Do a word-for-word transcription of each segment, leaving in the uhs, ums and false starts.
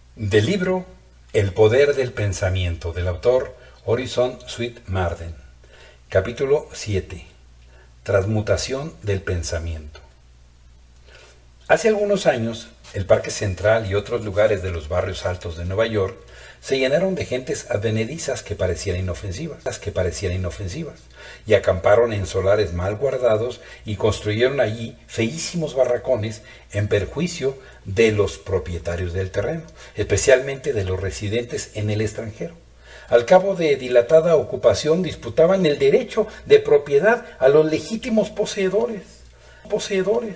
Del libro El poder del pensamiento, del autor Horizon Sweet-Marden. Capítulo siete. Transmutación del pensamiento. Hace algunos años, el Parque Central y otros lugares de los barrios altos de Nueva York se llenaron de gentes advenedizas que parecían inofensivas, las que parecían inofensivas, y acamparon en solares mal guardados y construyeron allí feísimos barracones en perjuicio de los propietarios del terreno, especialmente de los residentes en el extranjero. Al cabo de dilatada ocupación disputaban el derecho de propiedad a los legítimos poseedores. poseedores.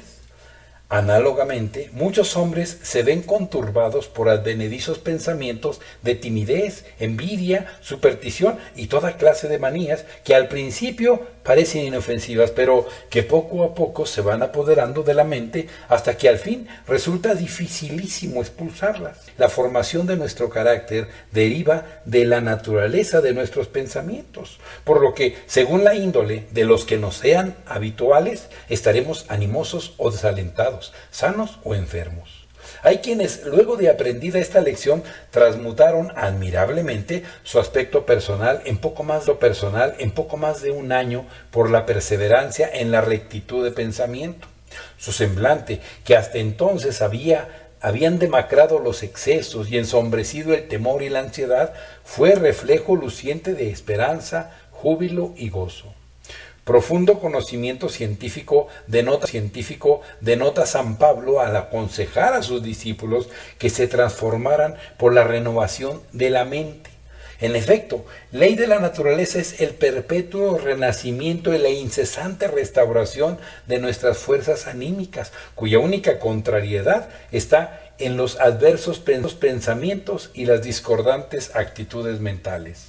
Análogamente, muchos hombres se ven conturbados por advenedizos pensamientos de timidez, envidia, superstición y toda clase de manías que al principio parecen inofensivas, pero que poco a poco se van apoderando de la mente hasta que al fin resulta dificilísimo expulsarlas. La formación de nuestro carácter deriva de la naturaleza de nuestros pensamientos, por lo que, según la índole de los que nos sean habituales, estaremos animosos o desalentados, sanos o enfermos. Hay quienes, luego de aprendida esta lección, transmutaron admirablemente su aspecto personal en poco más lo personal en poco más de un año por la perseverancia en la rectitud de pensamiento. Su semblante, que hasta entonces había habían demacrado los excesos y ensombrecido el temor y la ansiedad, fue reflejo luciente de esperanza, júbilo y gozo. Profundo conocimiento científico denota, científico denota San Pablo al aconsejar a sus discípulos que se transformaran por la renovación de la mente. En efecto, ley de la naturaleza es el perpetuo renacimiento y la incesante restauración de nuestras fuerzas anímicas, cuya única contrariedad está en los adversos pensamientos y las discordantes actitudes mentales.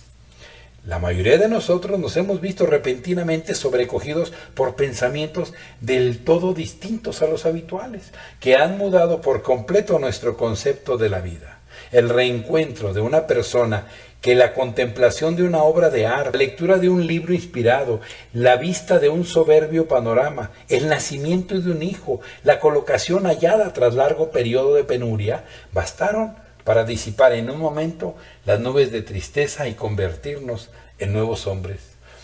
La mayoría de nosotros nos hemos visto repentinamente sobrecogidos por pensamientos del todo distintos a los habituales, que han mudado por completo nuestro concepto de la vida. El reencuentro de una persona que la contemplación de una obra de arte, la lectura de un libro inspirado, la vista de un soberbio panorama, el nacimiento de un hijo, la colocación hallada tras largo periodo de penuria, bastaron para disipar en un momento las nubes de tristeza y convertirnos en nuevos hombres.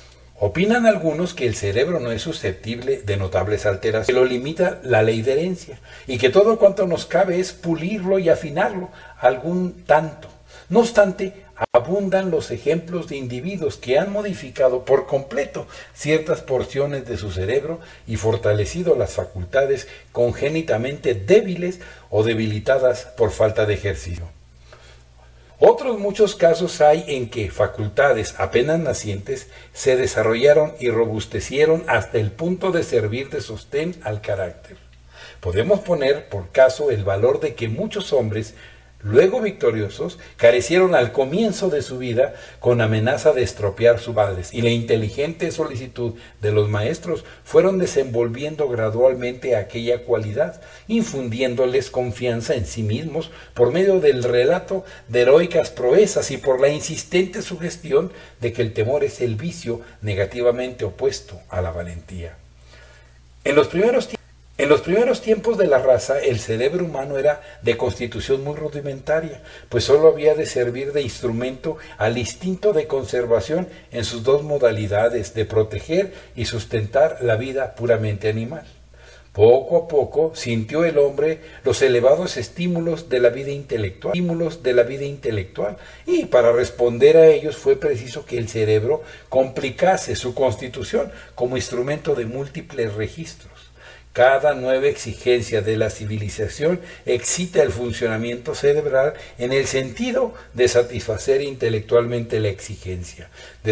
Opinan algunos que el cerebro no es susceptible de notables alteraciones, que lo limita la ley de herencia, y que todo cuanto nos cabe es pulirlo y afinarlo algún tanto. No obstante, abundan los ejemplos de individuos que han modificado por completo ciertas porciones de su cerebro y fortalecido las facultades congénitamente débiles o debilitadas por falta de ejercicio. Otros muchos casos hay en que facultades apenas nacientes se desarrollaron y robustecieron hasta el punto de servir de sostén al carácter. Podemos poner por caso el valor de que muchos hombres, luego victoriosos, carecieron al comienzo de su vida con amenaza de estropear sus padres, y la inteligente solicitud de los maestros fueron desenvolviendo gradualmente aquella cualidad, infundiéndoles confianza en sí mismos por medio del relato de heroicas proezas y por la insistente sugestión de que el temor es el vicio negativamente opuesto a la valentía. En los primeros tiempos En los primeros tiempos de la raza, el cerebro humano era de constitución muy rudimentaria, pues sólo había de servir de instrumento al instinto de conservación en sus dos modalidades, de proteger y sustentar la vida puramente animal. Poco a poco sintió el hombre los elevados estímulos de la vida intelectual, estímulos de la vida intelectual, y para responder a ellos fue preciso que el cerebro complicase su constitución como instrumento de múltiples registros. Cada nueva exigencia de la civilización excita el funcionamiento cerebral en el sentido de satisfacer intelectualmente la exigencia,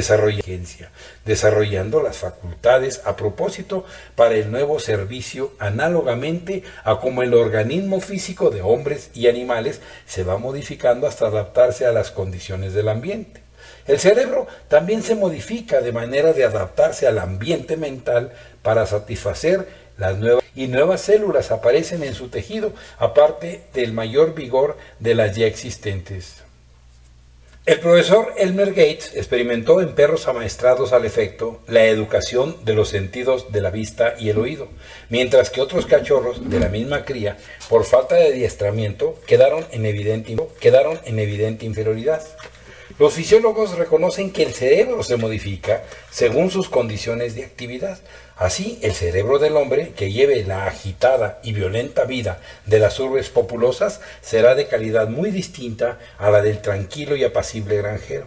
desarrollando las facultades a propósito para el nuevo servicio, análogamente a como el organismo físico de hombres y animales se va modificando hasta adaptarse a las condiciones del ambiente. El cerebro también se modifica de manera de adaptarse al ambiente mental para satisfacer las nuevas y nuevas células aparecen en su tejido, aparte del mayor vigor de las ya existentes. El profesor Elmer Gates experimentó en perros amaestrados al efecto la educación de los sentidos de la vista y el oído, mientras que otros cachorros de la misma cría, por falta de adiestramiento, quedaron en evidente, quedaron en evidente inferioridad. Los fisiólogos reconocen que el cerebro se modifica según sus condiciones de actividad. Así, el cerebro del hombre que lleve la agitada y violenta vida de las urbes populosas será de calidad muy distinta a la del tranquilo y apacible granjero.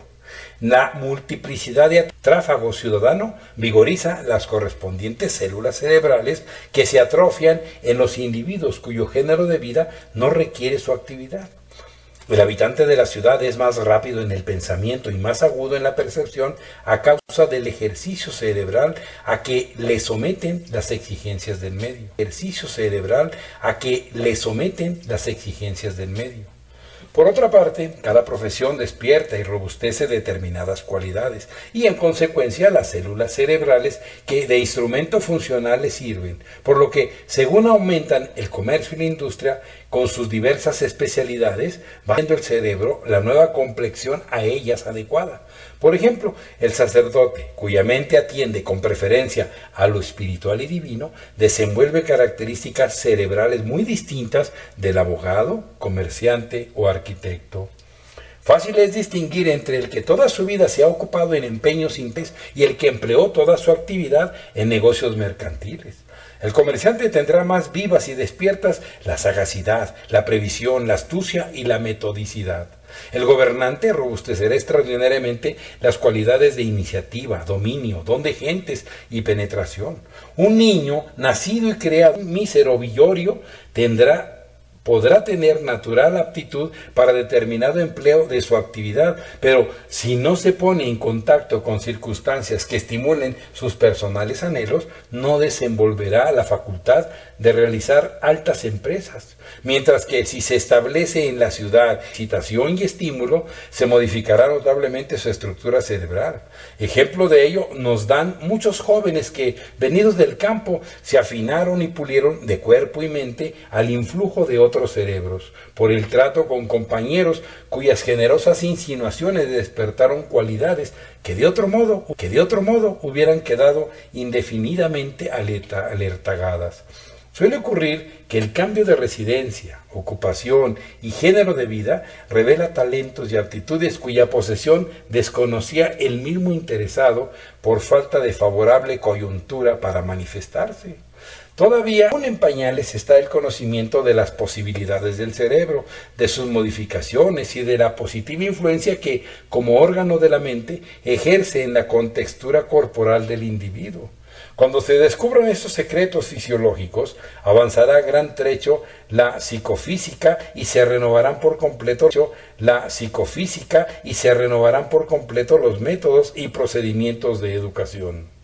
La multiplicidad de tráfago ciudadano vigoriza las correspondientes células cerebrales que se atrofian en los individuos cuyo género de vida no requiere su actividad. El habitante de la ciudad es más rápido en el pensamiento y más agudo en la percepción a causa del ejercicio cerebral a que le someten las exigencias del medio. Ejercicio cerebral a que le someten las exigencias del medio. Por otra parte, cada profesión despierta y robustece determinadas cualidades y en consecuencia las células cerebrales que de instrumento funcional les sirven, por lo que según aumentan el comercio y la industria con sus diversas especialidades, va haciendo el cerebro la nueva complexión a ellas adecuada. Por ejemplo, el sacerdote, cuya mente atiende con preferencia a lo espiritual y divino, desenvuelve características cerebrales muy distintas del abogado, comerciante o arquitecto. Fácil es distinguir entre el que toda su vida se ha ocupado en empeños simples y el que empleó toda su actividad en negocios mercantiles. El comerciante tendrá más vivas y despiertas la sagacidad, la previsión, la astucia y la metodicidad. El gobernante robustecerá extraordinariamente las cualidades de iniciativa, dominio, don de gentes y penetración. Un niño nacido y creado un mísero villorio tendrá podrá tener natural aptitud para determinado empleo de su actividad, pero si no se pone en contacto con circunstancias que estimulen sus personales anhelos, no desenvolverá la facultad de realizar altas empresas, mientras que si se establece en la ciudad excitación y estímulo, se modificará notablemente su estructura cerebral. Ejemplo de ello nos dan muchos jóvenes que, venidos del campo, se afinaron y pulieron de cuerpo y mente al influjo de otros otros cerebros, por el trato con compañeros cuyas generosas insinuaciones despertaron cualidades que de otro modo, que de otro modo hubieran quedado indefinidamente alerta, alertagadas. Suele ocurrir que el cambio de residencia, ocupación y género de vida revela talentos y aptitudes cuya posesión desconocía el mismo interesado por falta de favorable coyuntura para manifestarse. Todavía aún en pañales está el conocimiento de las posibilidades del cerebro, de sus modificaciones y de la positiva influencia que, como órgano de la mente, ejerce en la contextura corporal del individuo. Cuando se descubran estos secretos fisiológicos, avanzará gran trecho la psicofísica y se renovarán por completo la psicofísica y se renovarán por completo los métodos y procedimientos de educación.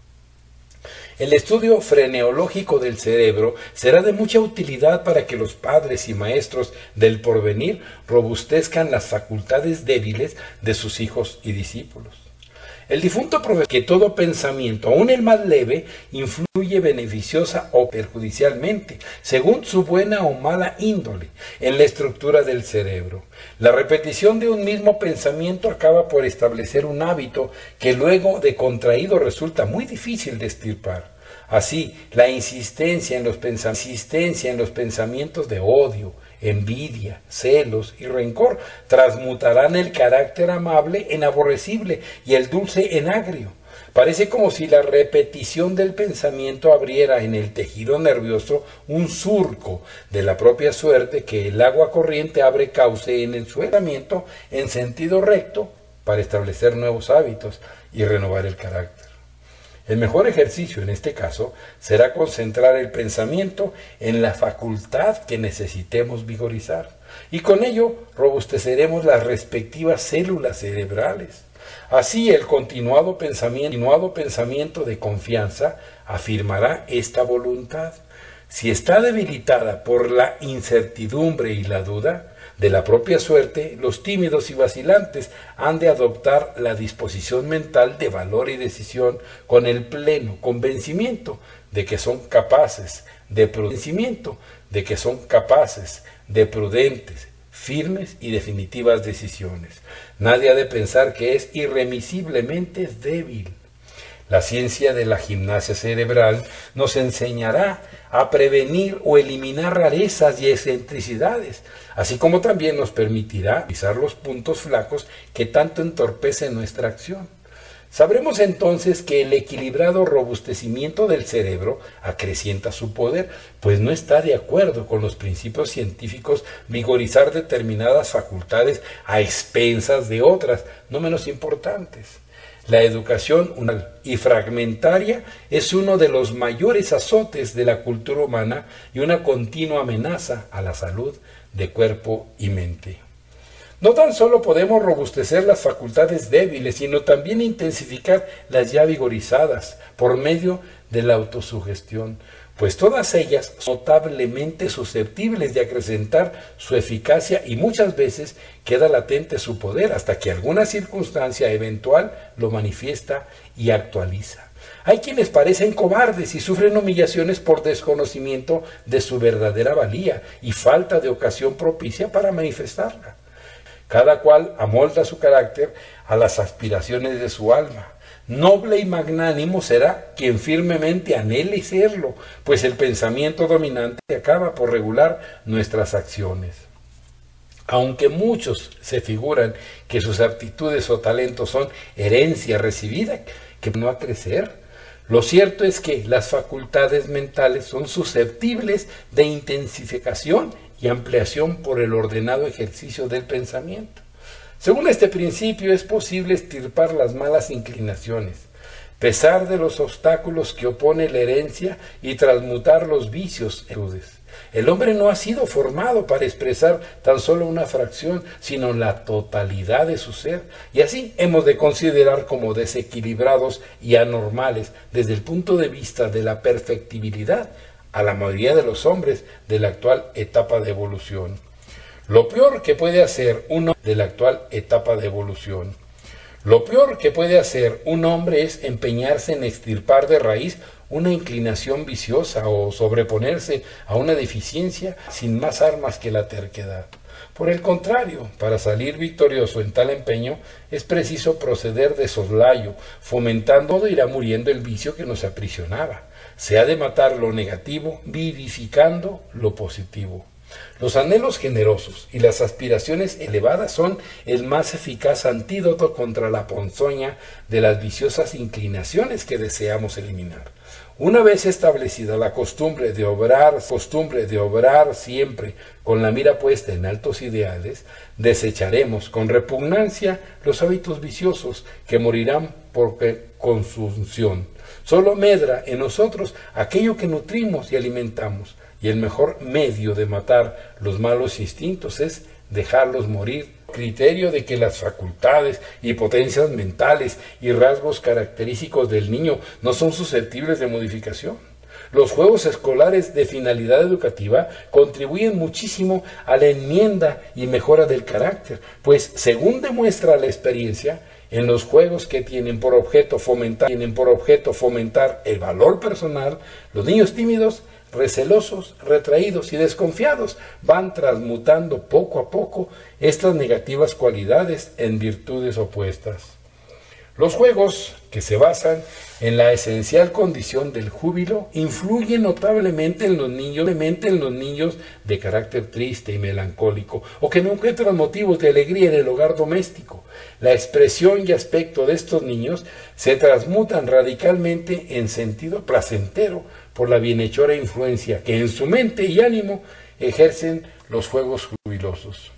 El estudio freneológico del cerebro será de mucha utilidad para que los padres y maestros del porvenir robustezcan las facultades débiles de sus hijos y discípulos. El difunto profesor que todo pensamiento, aun el más leve, influye beneficiosa o perjudicialmente, según su buena o mala índole, en la estructura del cerebro. La repetición de un mismo pensamiento acaba por establecer un hábito que luego de contraído resulta muy difícil de extirpar. Así, la insistencia en los pensamientos, insistencia en los pensamientos de odio, envidia, celos y rencor transmutarán el carácter amable en aborrecible y el dulce en agrio. Parece como si la repetición del pensamiento abriera en el tejido nervioso un surco de la propia suerte que el agua corriente abre cauce en el suelamiento en sentido recto para establecer nuevos hábitos y renovar el carácter. El mejor ejercicio en este caso será concentrar el pensamiento en la facultad que necesitemos vigorizar y con ello robusteceremos las respectivas células cerebrales. Así el continuado pensamiento, continuado pensamiento de confianza afirmará esta voluntad. Si está debilitada por la incertidumbre y la duda de la propia suerte, los tímidos y vacilantes han de adoptar la disposición mental de valor y decisión con el pleno convencimiento de que son capaces de prudente, de que son capaces de prudentes, firmes y definitivas decisiones. Nadie ha de pensar que es irremisiblemente débil. La ciencia de la gimnasia cerebral nos enseñará a prevenir o eliminar rarezas y excentricidades, así como también nos permitirá pisar los puntos flacos que tanto entorpecen nuestra acción. Sabremos entonces que el equilibrado robustecimiento del cerebro acrecienta su poder, pues no está de acuerdo con los principios científicos vigorizar determinadas facultades a expensas de otras, no menos importantes. La educación unal y fragmentaria es uno de los mayores azotes de la cultura humana y una continua amenaza a la salud de cuerpo y mente. No tan solo podemos robustecer las facultades débiles, sino también intensificar las ya vigorizadas por medio de la autosugestión, pues todas ellas son notablemente susceptibles de acrecentar su eficacia y muchas veces queda latente su poder hasta que alguna circunstancia eventual lo manifiesta y actualiza. Hay quienes parecen cobardes y sufren humillaciones por desconocimiento de su verdadera valía y falta de ocasión propicia para manifestarla. Cada cual amolda su carácter a las aspiraciones de su alma. Noble y magnánimo será quien firmemente anhele serlo, pues el pensamiento dominante acaba por regular nuestras acciones. Aunque muchos se figuran que sus aptitudes o talentos son herencia recibida, que no a crecer, lo cierto es que las facultades mentales son susceptibles de intensificación y ampliación por el ordenado ejercicio del pensamiento. Según este principio es posible extirpar las malas inclinaciones, pesar de los obstáculos que opone la herencia y transmutar los vicios en virtudes. El hombre no ha sido formado para expresar tan solo una fracción, sino la totalidad de su ser, y así hemos de considerar como desequilibrados y anormales desde el punto de vista de la perfectibilidad a la mayoría de los hombres de la actual etapa de evolución. Lo peor que puede hacer un hombre de la actual etapa de evolución, lo peor que puede hacer un hombre es empeñarse en extirpar de raíz una inclinación viciosa o sobreponerse a una deficiencia sin más armas que la terquedad. Por el contrario, para salir victorioso en tal empeño es preciso proceder de soslayo, fomentando todo irá muriendo el vicio que nos aprisionaba. Se ha de matar lo negativo, vivificando lo positivo. Los anhelos generosos y las aspiraciones elevadas son el más eficaz antídoto contra la ponzoña de las viciosas inclinaciones que deseamos eliminar. Una vez establecida la costumbre de obrar, costumbre de obrar siempre con la mira puesta en altos ideales, desecharemos con repugnancia los hábitos viciosos que morirán por consunción. Solo medra en nosotros aquello que nutrimos y alimentamos, y el mejor medio de matar los malos instintos es dejarlos morir. Criterio de que las facultades y potencias mentales y rasgos característicos del niño no son susceptibles de modificación. Los juegos escolares de finalidad educativa contribuyen muchísimo a la enmienda y mejora del carácter, pues según demuestra la experiencia, en los juegos que tienen por objeto fomentar, tienen por objeto fomentar el valor personal, los niños tímidos, recelosos, retraídos y desconfiados van transmutando poco a poco estas negativas cualidades en virtudes opuestas. Los juegos, que se basan en la esencial condición del júbilo, influyen notablemente en los niños, en los niños de carácter triste y melancólico, o que no encuentran motivos de alegría en el hogar doméstico. La expresión y aspecto de estos niños se transmutan radicalmente en sentido placentero por la bienhechora influencia que en su mente y ánimo ejercen los juegos jubilosos.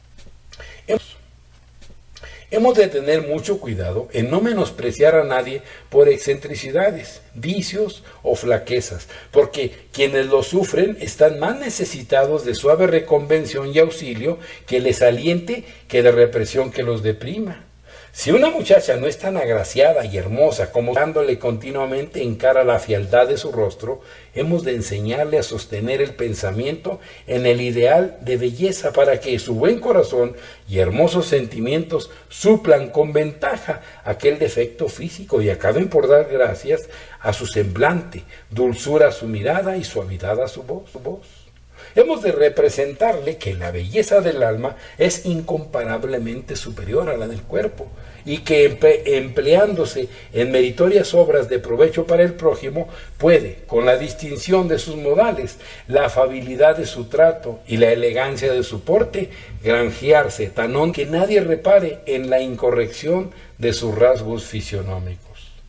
Hemos de tener mucho cuidado en no menospreciar a nadie por excentricidades, vicios o flaquezas, porque quienes lo sufren están más necesitados de suave reconvención y auxilio que les aliente que de represión que los deprima. Si una muchacha no es tan agraciada y hermosa como dándole continuamente en cara la fealdad de su rostro, hemos de enseñarle a sostener el pensamiento en el ideal de belleza para que su buen corazón y hermosos sentimientos suplan con ventaja aquel defecto físico y acaben por dar gracias a su semblante, dulzura a su mirada y suavidad a su voz. Su voz. hemos de representarle que la belleza del alma es incomparablemente superior a la del cuerpo, y que empe empleándose en meritorias obras de provecho para el prójimo, puede, con la distinción de sus modales, la afabilidad de su trato y la elegancia de su porte, granjearse tan honro que nadie repare en la incorrección de sus rasgos fisionómicos.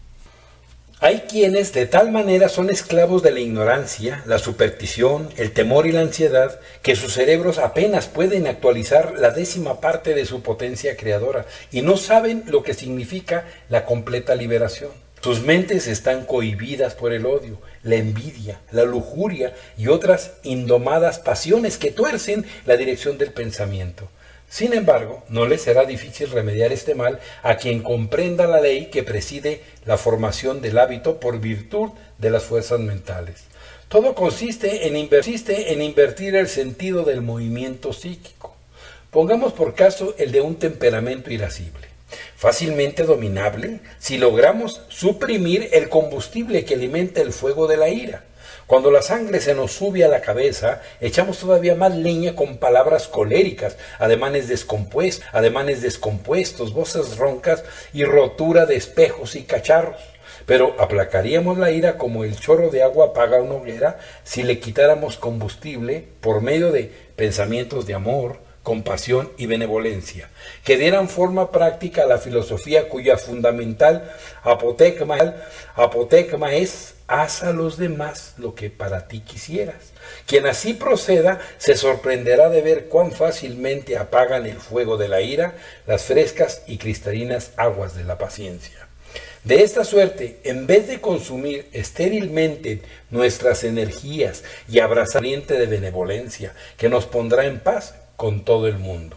Hay quienes de tal manera son esclavos de la ignorancia, la superstición, el temor y la ansiedad, que sus cerebros apenas pueden actualizar la décima parte de su potencia creadora y no saben lo que significa la completa liberación. Sus mentes están cohibidas por el odio, la envidia, la lujuria y otras indomadas pasiones que tuercen la dirección del pensamiento. Sin embargo, no les será difícil remediar este mal a quien comprenda la ley que preside la formación del hábito por virtud de las fuerzas mentales. Todo consiste en, consiste en invertir el sentido del movimiento psíquico. Pongamos por caso el de un temperamento irascible, fácilmente dominable si logramos suprimir el combustible que alimenta el fuego de la ira. Cuando la sangre se nos sube a la cabeza, echamos todavía más leña con palabras coléricas, ademanes descompuestos, ademanes descompuestos, voces roncas y rotura de espejos y cacharros. Pero aplacaríamos la ira como el chorro de agua apaga una hoguera si le quitáramos combustible por medio de pensamientos de amor, compasión y benevolencia, que dieran forma práctica a la filosofía cuya fundamental apotecma, apotecma es: haz a los demás lo que para ti quisieras. Quien así proceda se sorprenderá de ver cuán fácilmente apagan el fuego de la ira las frescas y cristalinas aguas de la paciencia. De esta suerte, en vez de consumir estérilmente nuestras energías y abrazar el corriente de benevolencia que nos pondrá en paz con todo el mundo.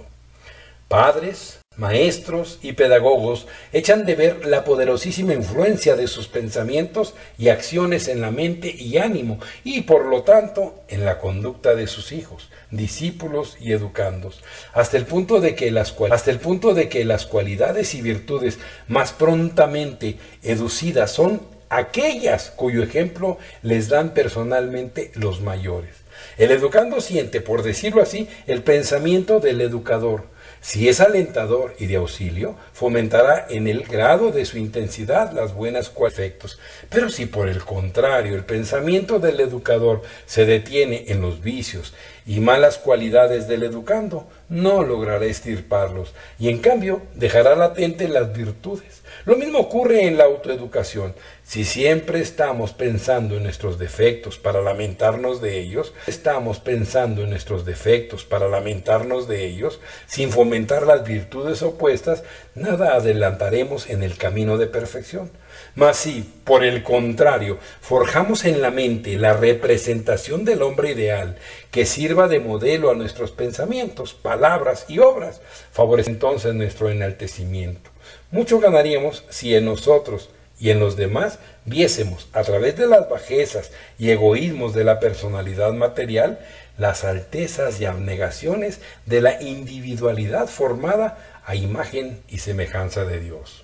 Padres, maestros y pedagogos echan de ver la poderosísima influencia de sus pensamientos y acciones en la mente y ánimo, y por lo tanto en la conducta de sus hijos, discípulos y educandos, hasta el punto de que las, hasta el punto de que las cualidades y virtudes más prontamente educidas son aquellas cuyo ejemplo les dan personalmente los mayores. El educando siente, por decirlo así, el pensamiento del educador. Si es alentador y de auxilio, fomentará en el grado de su intensidad las buenas efectos. Pero si por el contrario el pensamiento del educador se detiene en los vicios y malas cualidades del educando, no logrará extirparlos y en cambio dejará latentes las virtudes. Lo mismo ocurre en la autoeducación. Si siempre estamos pensando en nuestros defectos para lamentarnos de ellos, estamos pensando en nuestros defectos para lamentarnos de ellos, sin fomentar las virtudes opuestas, nada adelantaremos en el camino de perfección. Mas si, por el contrario, forjamos en la mente la representación del hombre ideal, que sirva de modelo a nuestros pensamientos, palabras y obras, favorece entonces nuestro enaltecimiento. Mucho ganaríamos si en nosotros y en los demás viésemos, a través de las bajezas y egoísmos de la personalidad material, las altezas y abnegaciones de la individualidad formada a imagen y semejanza de Dios.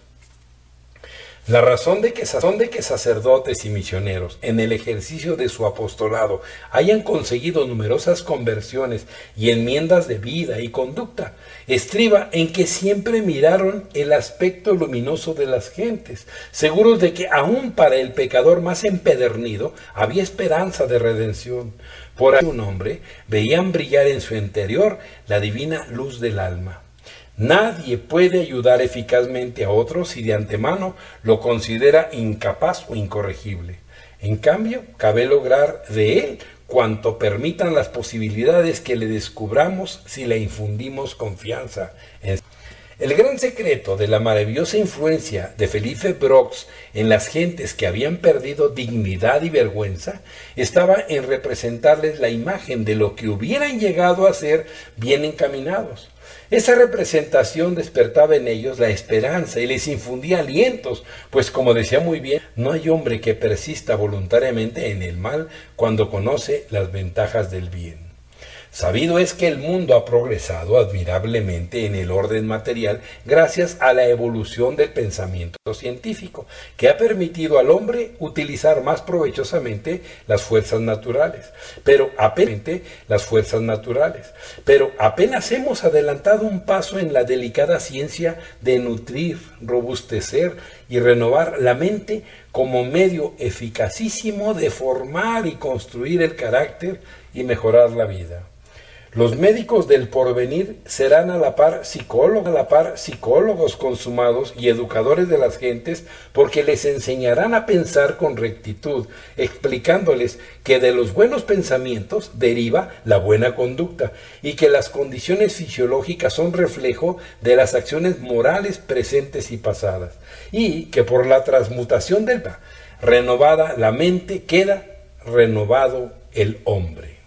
La razón de que, razón de que sacerdotes y misioneros en el ejercicio de su apostolado hayan conseguido numerosas conversiones y enmiendas de vida y conducta estriba en que siempre miraron el aspecto luminoso de las gentes, seguros de que aún para el pecador más empedernido había esperanza de redención. Por ahí un hombre veían brillar en su interior la divina luz del alma. Nadie puede ayudar eficazmente a otro si de antemano lo considera incapaz o incorregible. En cambio, cabe lograr de él cuanto permitan las posibilidades que le descubramos si le infundimos confianza. El gran secreto de la maravillosa influencia de Felipe Brox en las gentes que habían perdido dignidad y vergüenza estaba en representarles la imagen de lo que hubieran llegado a ser bien encaminados. Esa representación despertaba en ellos la esperanza y les infundía alientos, pues como decía muy bien, no hay hombre que persista voluntariamente en el mal cuando conoce las ventajas del bien. Sabido es que el mundo ha progresado admirablemente en el orden material gracias a la evolución del pensamiento científico, que ha permitido al hombre utilizar más provechosamente las fuerzas naturales, pero apenas las fuerzas naturales, pero apenas hemos adelantado un paso en la delicada ciencia de nutrir, robustecer y renovar la mente como medio eficacísimo de formar y construir el carácter y mejorar la vida. Los médicos del porvenir serán a la par psicólogos, a la par psicólogos consumados y educadores de las gentes, porque les enseñarán a pensar con rectitud, explicándoles que de los buenos pensamientos deriva la buena conducta y que las condiciones fisiológicas son reflejo de las acciones morales presentes y pasadas, y que por la transmutación del renovada la mente queda renovado el hombre.